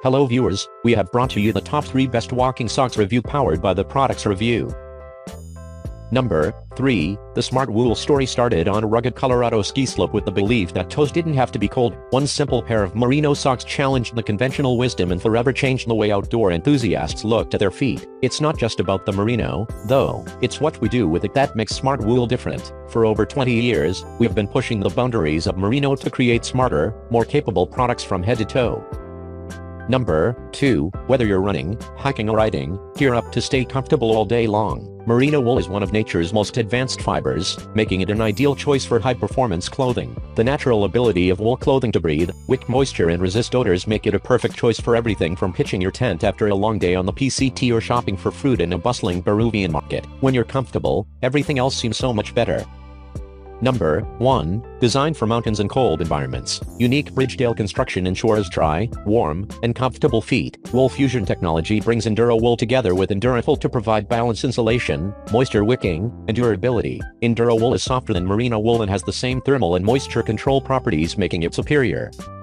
Hello viewers, we have brought to you the top 3 best walking socks review powered by the Products Review. Number 3, the Smart Wool story started on a rugged Colorado ski slope with the belief that toes didn't have to be cold. One simple pair of Merino socks challenged the conventional wisdom and forever changed the way outdoor enthusiasts looked at their feet. It's not just about the Merino, though, it's what we do with it that makes Smart Wool different. For over 20 years, we've been pushing the boundaries of Merino to create smarter, more capable products from head to toe. Number 2, whether you're running, hiking or riding, gear up to stay comfortable all day long. Merino wool is one of nature's most advanced fibers, making it an ideal choice for high-performance clothing. The natural ability of wool clothing to breathe, wick moisture and resist odors make it a perfect choice for everything from pitching your tent after a long day on the PCT or shopping for fruit in a bustling Peruvian market. When you're comfortable, everything else seems so much better. Number 1, designed for mountains and cold environments. Unique Bridgedale construction ensures dry, warm, and comfortable feet. Wool fusion technology brings Enduro wool together with Endurafil to provide balanced insulation, moisture wicking, and durability. Enduro wool is softer than Merino wool and has the same thermal and moisture control properties, making it superior.